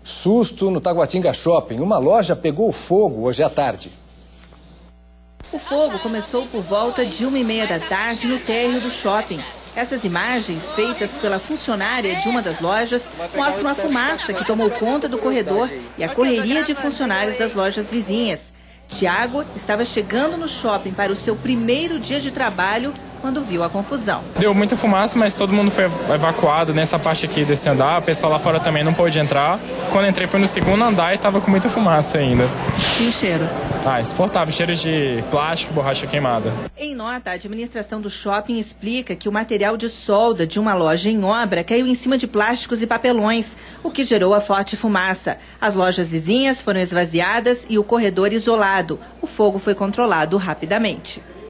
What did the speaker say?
Susto no Taguatinga Shopping. Uma loja pegou fogo hoje à tarde. O fogo começou por volta de 1h30 da tarde no térreo do shopping. Essas imagens, feitas pela funcionária de uma das lojas, mostram a fumaça que tomou conta do corredor e a correria de funcionários das lojas vizinhas. Tiago estava chegando no shopping para o seu primeiro dia de trabalho quando viu a confusão. Deu muita fumaça, mas todo mundo foi evacuado nessa parte aqui desse andar. O pessoal lá fora também não pôde entrar. Quando entrei foi no segundo andar e estava com muita fumaça ainda. E o cheiro? Exportável, cheiro de plástico, borracha queimada. Em nota, a administração do shopping explica que o material de solda de uma loja em obra caiu em cima de plásticos e papelões, o que gerou a forte fumaça. As lojas vizinhas foram esvaziadas e o corredor isolado. O fogo foi controlado rapidamente.